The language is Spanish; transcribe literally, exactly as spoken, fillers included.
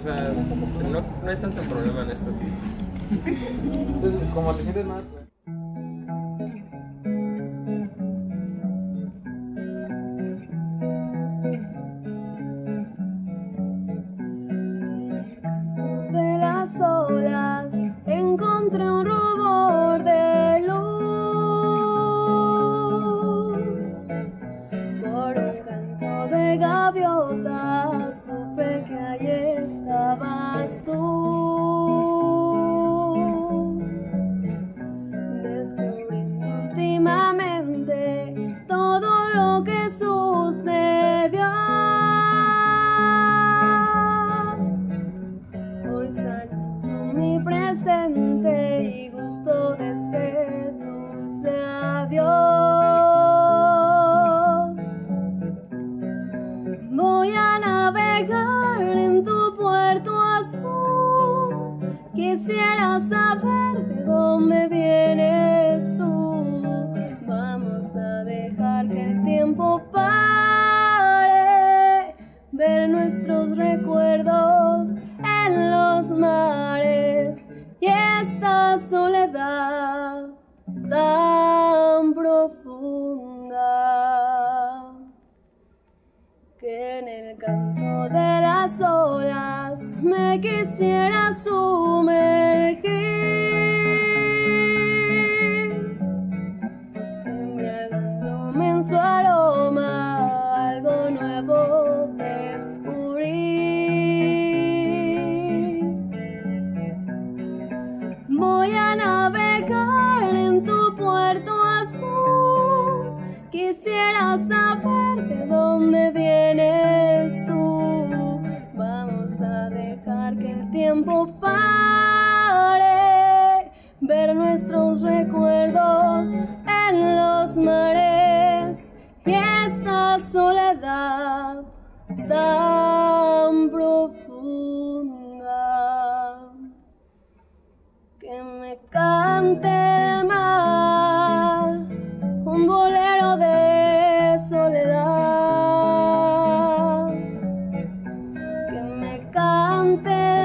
sea, no, no hay tanto problema en estas. Entonces, como te sientes mal, pues. De las olas encontré un rubor de luz. Por un canto de gaviota supe que ahí estabas tú. Descubriendo últimamente todo lo que sucedió. Hoy saludo mi presente y gusto de este dulce adiós. Voy a navegar en tu puerto azul. Quisiera saber de dónde vienes tú. Vamos a dejar que el tiempo pare, ver nuestros recuerdos en los mares y esta soledad tan profunda que en el canto de las olas me quisiera sumergir, embriagándome en su aroma, algo nuevo descubrí. Voy a navegar en tu puerto azul. Quisiera saber de dónde vienes tú. Vamos a dejar que el tiempo pare, ver nuestros recuerdos en los mares y esta soledad tan profunda que me cante el mar un bolero de soledad, que me cante